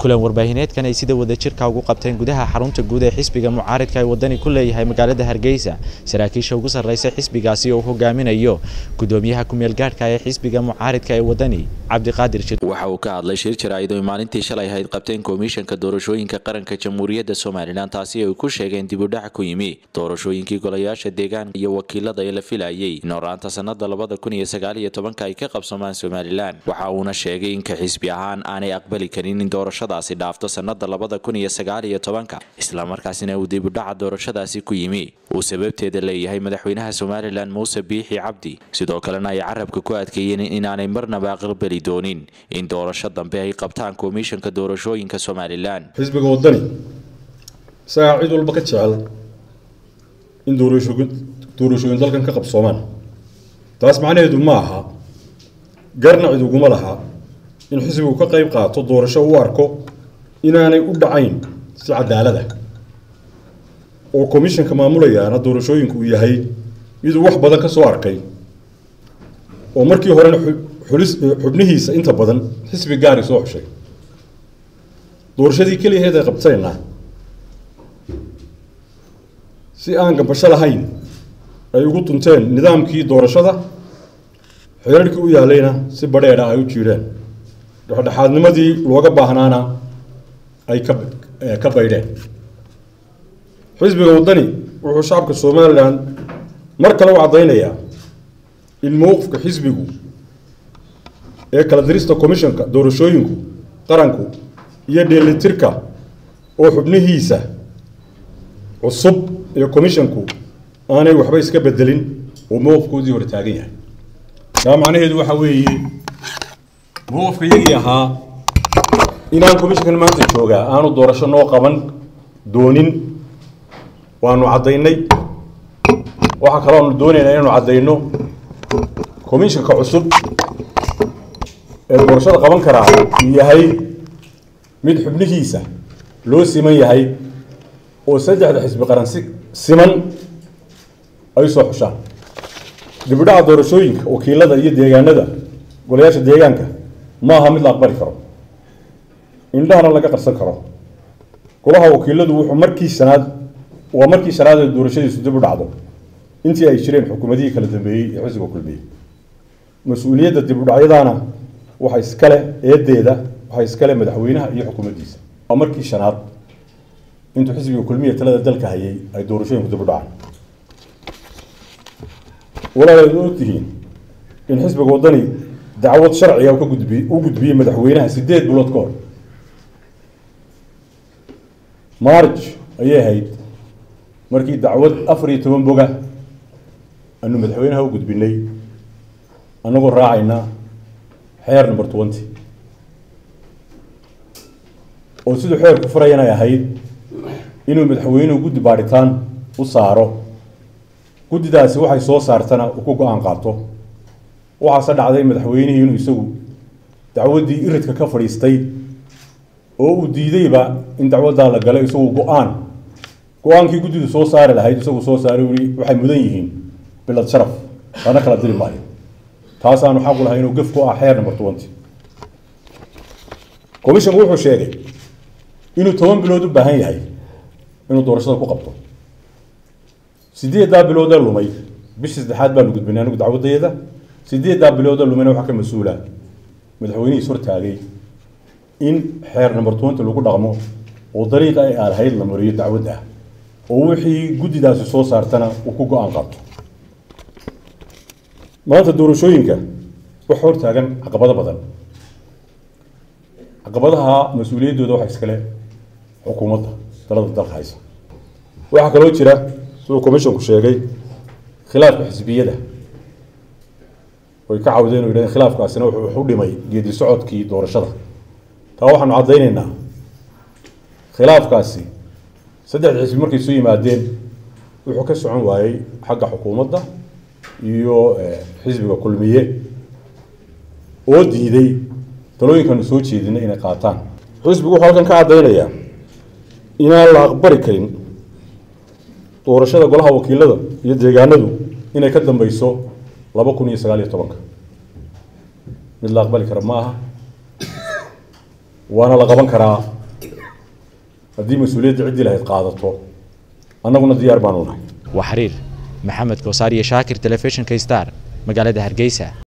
kulan warbaahineedkan ay sida wadajirka ugu qabteen gudaha xarunta guud ee xisbiga mucaaradka ee wadani ku leeyahay magaalada Hargeysa saraakiisha ugu sarreeyay xisbigaasi oo hogaaminayo gudoomiyaha ku meel gaadhka ee xisbiga mucaaradka ee wadani Cabdiqaadir Shir waxa uu ka hadlay shir jaraa'id oo maalintii shalay ahayd qabteen komishanka doorashooyinka qaranka Jamhuuriyadda Soomaaliland taasi ay ku sheegeen dib u dhac ku yimi doorashooyinkii golayaasha deegaanka iyo wakiilada ee la filayay noolaanta sanadda 2019 ay ka qabsamaan Soomaaliland waxa uu sheegay in ka xisbi ahaan aanay aqbali karin in doorashadaasi dhaafto sanadda 2019 isla markaasina uu dib u dhac doorashadaasi ku yimi uu sababteeda leeyahay madaxweynaha Soomaaliland Muuse Biixi Cabdi sidoo kalena ay carabka ku adkeeyeen in aanay marnaba aqbali doonin in doorasho dambe ay qabtaan komishanka doorashooyinka Soomaaliland xisbiga wadani saacid walba ka jecel in doorashooyin dalkan ka qabsoomaan taas macnaheedu ma aha garna cid ugu ma laha in xisbigu ka qayb qaato doorasho uu arko inaanay u dhacayn si cadaalad ah oo komishanka maamulayaana doorashooyinku uu yahay mid wax badan ka soo arkay oo markii horena xubnihiisa inta badan xisbi gaar ah soo xushay doorashadii kaliya ay qabtayna si aan gabasho lahayn ay ugu tunteen nidaamkii doorashada xeerarkii u yaalayna si badheer ah ay u jiireen dhexdhexaadnimadii looga baahnaana ay ka baydheen xisbiga wadani wuxuu shacabka Soomaaliland mar kale u cadeynayaa in mowqifka xisbigu ee kala dirista komishanka doorashooyinku qaranku iyo dheelitirka oo xubnihiisa cusub ee komishanku aanay waxba iska bedelin oo mowqifkoodii hor taagan yahay taa macnaheedu waxa weeye mowqifka iyagii ahaa inaan komishankan maanta joogaa aanu doorasho noo qaban doonin waanu cadaynay waxa kale oo doonaynaa inaanu cadayno komishanka cusub ee doorashada qaban karaa yahay mid xubnihiisa loo siman yahay oo saddexda xisbi qaran siman ay soo xushaan dib u dhaca doorashooyinka wakiilada iyo deegaanada golayaasha deegaanka ma aha mid la aqbali karo indhahana laga qarsan karo golaha wakiiladu wuxuu markii shanaad ee doorashadiisu dib u dhacdo intii ay jireen xukuumadihii kala dambeeyay ee xisbiga kulmiyay mas'uuliyadda dib u dhacyadaana waxa iskale madaxweynaha iyo xukuumaddiisa waa markii shanaad intuu xisbiga kulmiya talada dalka hayay ay doorashooyinku dib u dhacaan walaalayaal oo tihiin in xisbiga wadani dacwad sharci ah u gudbiyay madaxweynaha 8 bilood ka hor March ayay ahayd markii dacwad 14 boga aanu madaxweynaha u gudbinay anagoo raacayna xeer number 20 oo sidoo xeerku furayana ay ahayd inuu madaxweynuhu guddi baaritaan u saaro guddidaasi waxay soo saartana uu ku go'aan qaato waxa dhacday madaxweynuhu inuu isagu dacwadii iridka ka fadhiistay oo uu diidayba in dacwadda la galay isagu go'aankii guddidu soo saari lahayd isagu soo saaray waxay mudan yihiin bilad sharaf ana kala diri maayo taas aanu xaq u lahayn inuu gaf ku ah xeer number 20 komishanku wuxuu sheegay inuu 10 bilood u baahan yahay inuu doorashada ku qabto 8 bilood lumay bishii saddexaad baan gudbinay anigu dacwadeeda 8 bilood lumay waxa ka mas'uula madaxweynaha soo taagay in xeer number 20 lagu dhaqmo oo dariiqa ay ahayd la mariyo dacwadda oo wixii guddidaasi soo saartana uu ku go'aan qaato maanta doorashooyinka wax hor taagan caqabado badan caqabadaha mas'uuliyadooda waxa iskale xukuumadda talada dalka haysa waxa kale oo jira soo komishanku sheegay khilaafka xisbiyada oo ka cawdeen inuu khilaafkaasina wuxuu u dhimay geedi socodkii doorashada taa waxaanu cadeynaynaa khilaafkaasi saddex xisbi markay soo yimaadeen wuxuu ka socon waayay xagga xukuumadda iyo xisbiga kulmiye oo diiday talooyinkan soo jeedinay inay qaataan xisbigu wuxuu halkan ka cadeynayaa inaan la aqbali karin doorashada golaha wakiilada iyo deegaanadu inay ka dambayso 2019 mid la aqbali karo maaha waana la qaban karaa haddii mas-uuliyadda ciddii lahayd qaadato annaguna diyaar baanu nahay. وحرير محمد كوساري شاكر تلفزيون كيستار مقالة هرقيسة.